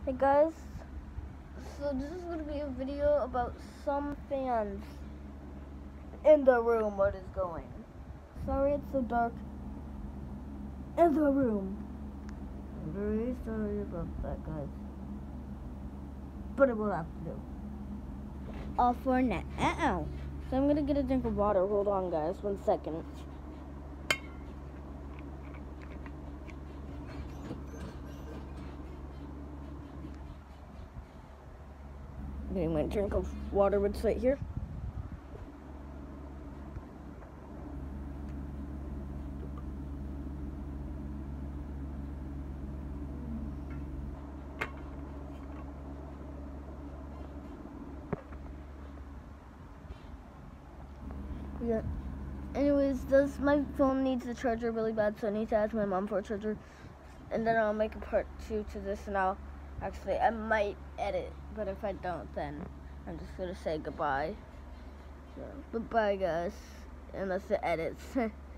Hey guys, so this is going to be a video about some fans in the room. What is going? Sorry it's so dark in the room. I'm very sorry about that, guys. But it will have to do. All for now. So I'm going to get a drink of water. Hold on, guys. 1 second. Getting my drink of water. It's right here. Yeah. Anyways, my phone needs a charger really bad, so I need to ask my mom for a charger. And then I'll make a part 2 to this, and I might edit, but if I don't, then I'm just gonna say goodbye. So, goodbye, guys, unless it edits.